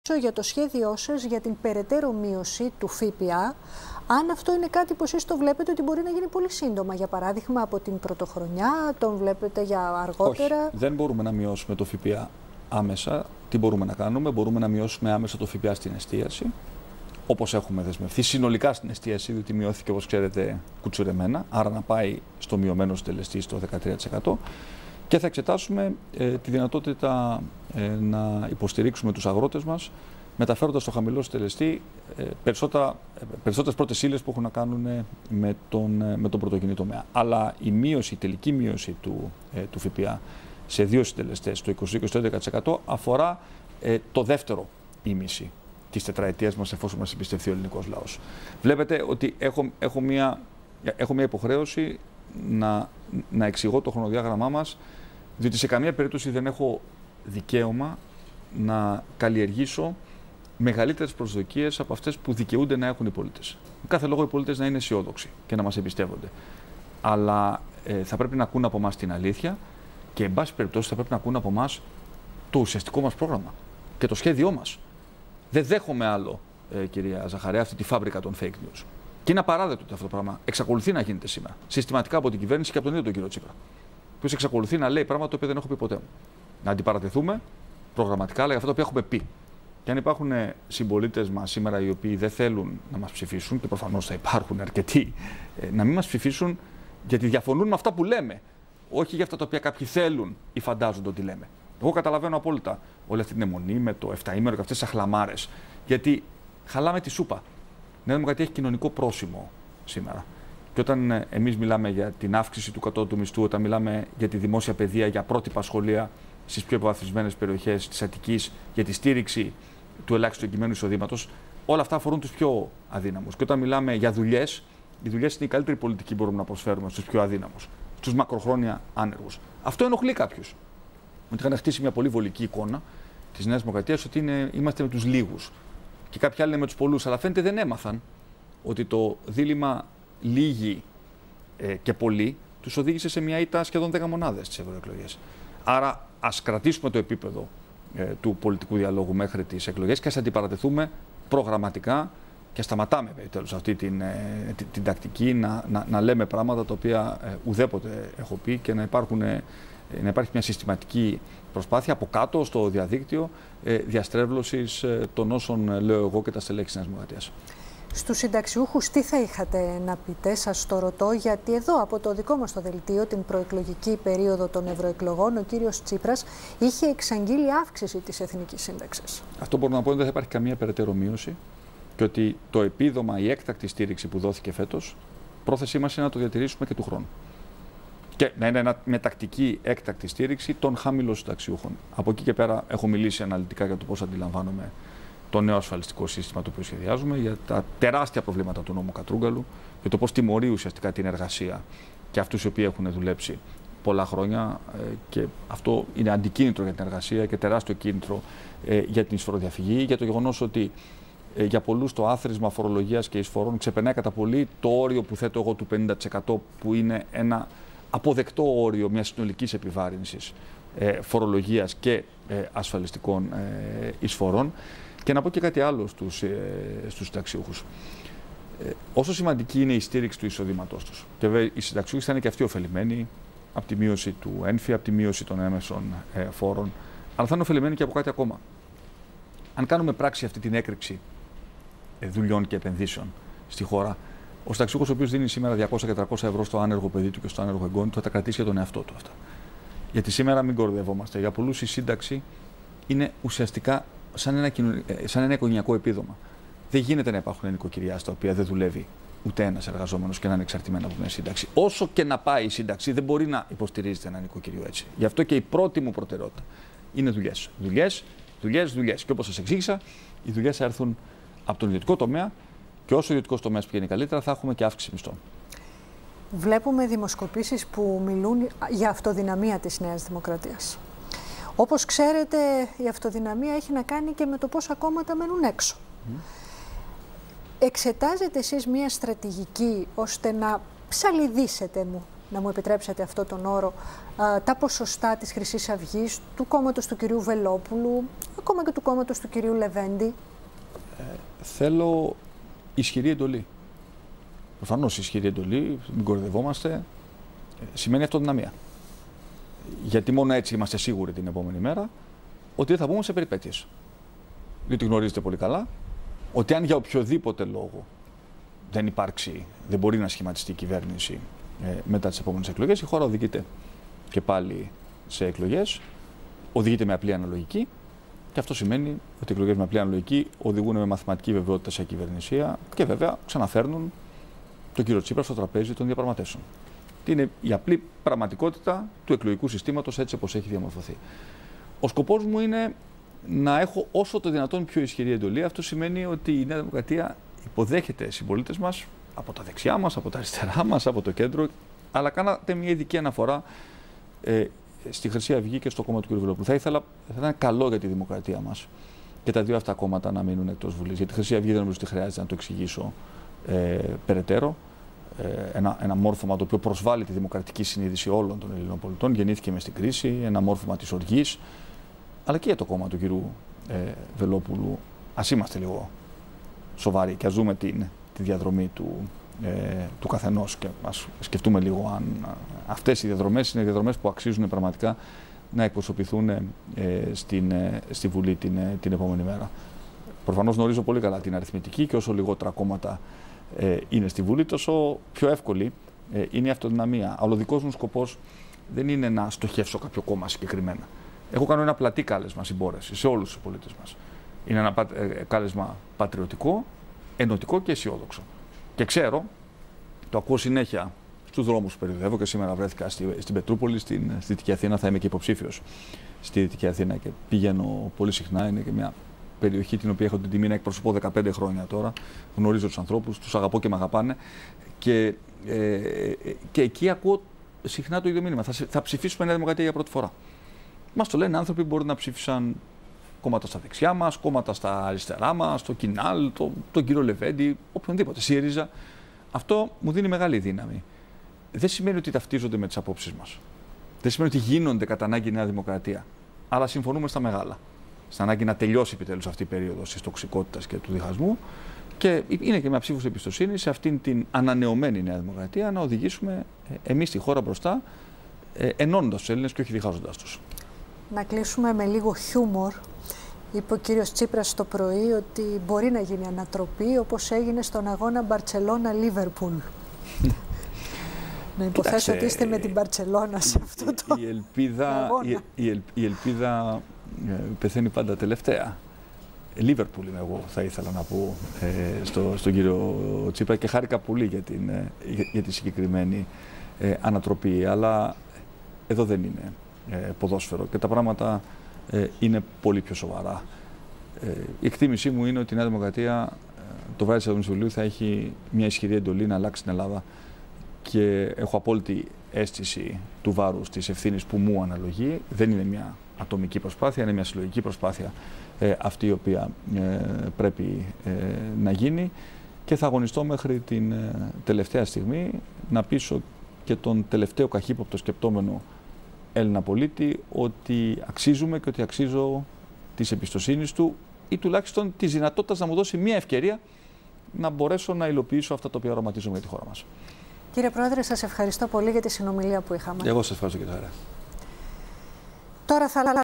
Για το σχέδιό σας για την περαιτέρω μείωση του ΦΠΑ, αν αυτό είναι κάτι που εσείς το βλέπετε ότι μπορεί να γίνει πολύ σύντομα, για παράδειγμα από την πρωτοχρονιά, τον βλέπετε για αργότερα? Όχι, δεν μπορούμε να μειώσουμε το ΦΠΑ άμεσα. Τι μπορούμε να κάνουμε? Μπορούμε να μειώσουμε άμεσα το ΦΠΑ στην εστίαση, όπως έχουμε δεσμευθεί συνολικά στην εστίαση, διότι μειώθηκε, όπως ξέρετε, κουτσουρεμένα, άρα να πάει στο μειωμένο συντελεστή στο 13%. Και θα εξετάσουμε τη δυνατότητα να υποστηρίξουμε τους αγρότες μας, μεταφέροντας στο χαμηλό συντελεστή περισσότερες πρώτες ύλες που έχουν να κάνουν με τον πρωτογενή τομέα. Αλλά η τελική μείωση του ΦΠΑ σε δύο συντελεστές, το 20% και το 11%, αφορά το δεύτερο ήμιση της τετραετίας μας, εφόσον μας εμπιστευτεί ο ελληνικός λαός. Βλέπετε ότι έχω μια υποχρέωση να εξηγώ το χρονοδιάγραμμά μας, διότι σε καμία περίπτωση δεν έχω δικαίωμα να καλλιεργήσω μεγαλύτερες προσδοκίες από αυτές που δικαιούνται να έχουν οι πολίτες. Κάθε λόγο οι πολίτες να είναι αισιόδοξοι και να μας εμπιστεύονται. Αλλά θα πρέπει να ακούν από εμάς την αλήθεια και, εν πάση περιπτώσει, θα πρέπει να ακούν από εμάς το ουσιαστικό μας πρόγραμμα και το σχέδιό μας. Δεν δέχομαι άλλο, κυρία Ζαχαρέα, αυτή τη φάμπρικα των fake news. Και είναι απαράδεκτο ότι αυτό το πράγμα εξακολουθεί να γίνεται σήμερα. Συστηματικά από την κυβέρνηση και από τον ίδιο τον κύριο Τσίπρα. Ο οποίος εξακολουθεί να λέει πράγματα που δεν έχω πει ποτέ μου. Να αντιπαρατεθούμε προγραμματικά, αλλά για αυτά τα οποία έχουμε πει. Και αν υπάρχουν συμπολίτες μας σήμερα οι οποίοι δεν θέλουν να μας ψηφίσουν, και προφανώς θα υπάρχουν αρκετοί, να μην μας ψηφίσουν γιατί διαφωνούν με αυτά που λέμε. Όχι για αυτά τα οποία κάποιοι θέλουν ή φαντάζονται ότι λέμε. Εγώ καταλαβαίνω απόλυτα όλη αυτή την αιμονή με το 7ήμερο και αυτές τις αχλαμάρες. Γιατί χαλάμε τη σούπα. Η Νέα Δημοκρατία έχει κοινωνικό πρόσημο σήμερα. Και όταν εμείς μιλάμε για την αύξηση του κατώτατου μισθού, όταν μιλάμε για τη δημόσια παιδεία, για πρότυπα σχολεία στις πιο υποβαθμισμένες περιοχές της Αττικής, για τη στήριξη του ελάχιστου εγκυμένου εισοδήματος, όλα αυτά αφορούν τους πιο αδύναμους. Και όταν μιλάμε για δουλειές, οι δουλειές είναι η καλύτερη πολιτική που μπορούμε να προσφέρουμε στους πιο αδύναμους, στους μακροχρόνια άνεργους. Αυτό ενοχλεί κάποιους. Ότι είχαν χτίσει μια πολύ βολική εικόνα της Νέας Δημοκρατίας ότι είμαστε με τους λίγους. Και κάποιοι άλλοι είναι με τους πολλούς. Αλλά φαίνεται δεν έμαθαν ότι το δίλημμα λίγοι και πολλοί τους οδήγησε σε μια ήττα σχεδόν 10 μονάδες στις ευρωεκλογές. Άρα ας κρατήσουμε το επίπεδο του πολιτικού διαλόγου μέχρι τις εκλογές και ας αντιπαρατεθούμε προγραμματικά και σταματάμε τέλος αυτή την τακτική να λέμε πράγματα τα οποία ουδέποτε έχω πει και να υπάρχει μια συστηματική προσπάθεια από κάτω στο διαδίκτυο διαστρέβλωσης των όσων λέω εγώ και τα στελέχη της Νέας Δημοκρατίας. Στους συνταξιούχους τι θα είχατε να πείτε, σας το ρωτώ, γιατί εδώ από το δικό μας το δελτίο, την προεκλογική περίοδο των ευρωεκλογών, ο κύριος Τσίπρας είχε εξαγγείλει αύξηση της εθνικής σύνταξης. Αυτό μπορώ να πω ότι δεν θα υπάρχει καμία περαιτέρω μείωση και ότι το επίδομα, η έκτακτη στήριξη που δόθηκε φέτος, πρόθεσή μας είναι να το διατηρήσουμε και του χρόνου. Και να είναι μια τακτική έκτακτη στήριξη των χαμηλών συνταξιούχων. Από εκεί και πέρα έχω μιλήσει αναλυτικά για το πώς αντιλαμβάνομαι το νέο ασφαλιστικό σύστημα το οποίο σχεδιάζουμε, για τα τεράστια προβλήματα του νόμου Κατρούγκαλου, για το πώς τιμωρεί ουσιαστικά την εργασία και αυτούς οι οποίοι έχουν δουλέψει πολλά χρόνια. Και αυτό είναι αντικίνητρο για την εργασία και τεράστιο κίνητρο για την εισφοροδιαφυγή. Για το γεγονός ότι για πολλούς το άθροισμα φορολογίας και εισφορών ξεπερνάει κατά πολύ το όριο που θέτω εγώ του 50%, που είναι ένα αποδεκτό όριο μιας συνολικής επιβάρυνσης φορολογίας και ασφαλιστικών εισφορών. Και να πω και κάτι άλλο στους συνταξιούχους. Όσο σημαντική είναι η στήριξη του εισοδήματός τους, και βέβαια οι συνταξιούχοι θα είναι και αυτοί ωφελημένοι από τη μείωση του ΕΝΦΙ, από τη μείωση των έμεσων φόρων, αλλά θα είναι ωφελημένοι και από κάτι ακόμα. Αν κάνουμε πράξη αυτή την έκρηξη δουλειών και επενδύσεων στη χώρα, ο συνταξιούχος ο οποίος δίνει σήμερα 200 και 300 ευρώ στο άνεργο παιδί του και στο άνεργο εγγόνι του θα τα κρατήσει για τον εαυτό του αυτά. Γιατί σήμερα μην κοροϊδευόμαστε. Για πολλούς η σύνταξη είναι ουσιαστικά σαν ένα οικογενειακό επίδομα. Δεν γίνεται να υπάρχουν νοικοκυριά στα οποία δεν δουλεύει ούτε ένας εργαζόμενος και να είναι εξαρτημένα από μια σύνταξη. Όσο και να πάει η σύνταξη, δεν μπορεί να υποστηρίζεται ένα νοικοκυριό έτσι. Γι' αυτό και η πρώτη μου προτεραιότητα είναι δουλειές. Δουλειές. Και όπως σας εξήγησα, οι δουλειές θα έρθουν από τον ιδιωτικό τομέα και όσο ο ιδιωτικός τομέας πηγαίνει καλύτερα, θα έχουμε και αύξηση μισθών. Βλέπουμε δημοσκοπήσεις που μιλούν για αυτοδυναμία της Νέας Δημοκρατίας. Όπως ξέρετε, η αυτοδυναμία έχει να κάνει και με το πόσα κόμματα μένουν έξω. Εξετάζετε εσείς μια στρατηγική ώστε να ψαλιδίσετε να μου επιτρέψετε αυτό τον όρο, τα ποσοστά της Χρυσής Αυγής, του κόμματος του κυρίου Βελόπουλου, ακόμα και του κόμματος του κυρίου Λεβέντη? Θέλω ισχυρή εντολή. Προφανώς ισχυρή εντολή, μην κοροϊδευόμαστε, σημαίνει αυτοδυναμία. Γιατί μόνο έτσι είμαστε σίγουροι την επόμενη μέρα ότι δεν θα βγούμε σε περιπέτειες. Διότι γνωρίζετε πολύ καλά ότι αν για οποιοδήποτε λόγο δεν μπορεί να σχηματιστεί η κυβέρνηση μετά τις επόμενες εκλογές, η χώρα οδηγείται και πάλι σε εκλογές, οδηγείται με απλή αναλογική, και αυτό σημαίνει ότι οι εκλογές με απλή αναλογική οδηγούν με μαθηματική βεβαιότητα σε κυβερνησία και βέβαια ξαναφέρνουν τον κύριο Τσίπρα στο τραπέζι των διαπραγματεύσεων. Είναι η απλή πραγματικότητα του εκλογικού συστήματος έτσι όπως έχει διαμορφωθεί. Ο σκοπός μου είναι να έχω όσο το δυνατόν πιο ισχυρή εντολή. Αυτό σημαίνει ότι η Νέα Δημοκρατία υποδέχεται συμπολίτες μας από τα δεξιά μας, από τα αριστερά μας, από το κέντρο, αλλά κάνατε μια ειδική αναφορά στη Χρυσή Αυγή και στο κόμμα του κ. Βελόπουλου. Θα ήταν καλό για τη δημοκρατία μας και τα δύο αυτά κόμματα να μείνουν εκτός Βουλής. Γιατί η Χρυσή Αυγή δεν νομίζω ότι χρειάζεται να το εξηγήσω περαιτέρω. Ένα μόρφωμα το οποίο προσβάλλει τη δημοκρατική συνείδηση όλων των Ελληνών πολιτών. Γεννήθηκε μες στην κρίση, ένα μόρφωμα της οργής. Αλλά και για το κόμμα του κ. Βελόπουλου, ας είμαστε λίγο σοβαροί και ας δούμε τη διαδρομή του καθενός και ας σκεφτούμε λίγο αν αυτές οι διαδρομές είναι διαδρομές που αξίζουν πραγματικά να εκπροσωπηθούν στη Βουλή την επόμενη μέρα. Προφανώς γνωρίζω πολύ καλά την αριθμητική και όσο λιγότερα κόμματα είναι στη Βουλή, τόσο πιο εύκολη είναι η αυτοδυναμία. Αλλά ο δικός μου σκοπός δεν είναι να στοχεύσω κάποιο κόμμα συγκεκριμένα. Έχω κάνει ένα πλατή κάλεσμα συμπόρεση σε όλους τους πολίτες μας. Είναι ένα κάλεσμα πατριωτικό, ενωτικό και αισιόδοξο. Και ξέρω, το ακούω συνέχεια στους δρόμους που περιοδεύω και σήμερα βρέθηκα στην Πετρούπολη, στην Δυτική Αθήνα, θα είμαι και υποψήφιος στη Δυτική Αθήνα και πηγαίνω πολύ συχνά. Είναι και μια περιοχή την οποία έχω την τιμή να εκπροσωπώ 15 χρόνια τώρα. Γνωρίζω τους ανθρώπους, τους αγαπώ και με αγαπάνε. Και εκεί ακούω συχνά το ίδιο μήνυμα. Θα ψηφίσουμε Νέα Δημοκρατία για πρώτη φορά. Μας το λένε άνθρωποι που μπορεί να ψήφισαν κόμματα στα δεξιά μας, κόμματα στα αριστερά μας, το Κινάλ, τον κύριο Λεβέντη, οποιονδήποτε, ΣΥΡΙΖΑ. Αυτό μου δίνει μεγάλη δύναμη. Δεν σημαίνει ότι ταυτίζονται με τις απόψεις μας. Δεν σημαίνει ότι γίνονται κατά ανάγκη η Νέα Δημοκρατία. Αλλά συμφωνούμε στα μεγάλα. Στην ανάγκη να τελειώσει επιτέλους αυτή η περίοδος της τοξικότητας και του διχασμού. Και είναι και μια ψήφος εμπιστοσύνη σε αυτήν την ανανεωμένη Νέα Δημοκρατία να οδηγήσουμε εμείς τη χώρα μπροστά, ενώνοντας τους Έλληνες και όχι διχάζοντας τους. Να κλείσουμε με λίγο χιούμορ. Είπε ο κύριος Τσίπρας το πρωί ότι μπορεί να γίνει ανατροπή όπως έγινε στον αγώνα Μπαρτσελώνα-Λίβερπουλ. Να υποθέσω ότι είστε με την Μπαρτσελώνα σε αυτό το αγώνα. Η ελπίδα πεθαίνει πάντα τελευταία. Λίβερπουλ είμαι εγώ, θα ήθελα να πω στον κύριο Τσίπρα, και χάρηκα πολύ για τη συγκεκριμένη ανατροπή. Αλλά εδώ δεν είναι ποδόσφαιρο και τα πράγματα είναι πολύ πιο σοβαρά. Η εκτίμησή μου είναι ότι η Νέα Δημοκρατία το βράδυ της 7ης Ιουλίου θα έχει μια ισχυρή εντολή να αλλάξει την Ελλάδα και έχω απόλυτη αίσθηση του βάρους της ευθύνης που μου αναλογεί. Δεν είναι μια ατομική προσπάθεια, είναι μια συλλογική προσπάθεια αυτή η οποία πρέπει να γίνει και θα αγωνιστώ μέχρι την τελευταία στιγμή να πείσω και τον τελευταίο καχύποπτο σκεπτόμενο Έλληνα πολίτη ότι αξίζουμε και ότι αξίζω της εμπιστοσύνης του ή τουλάχιστον της δυνατότητας να μου δώσει μια ευκαιρία να μπορέσω να υλοποιήσω αυτά τα οποία οραματίζομαι για τη χώρα μας. Κύριε Πρόεδρε, σας ευχαριστώ πολύ για τη συνομιλία που είχαμε. Εγώ σας ευχαριστώ, κύριε Χαρά. Τώρα θα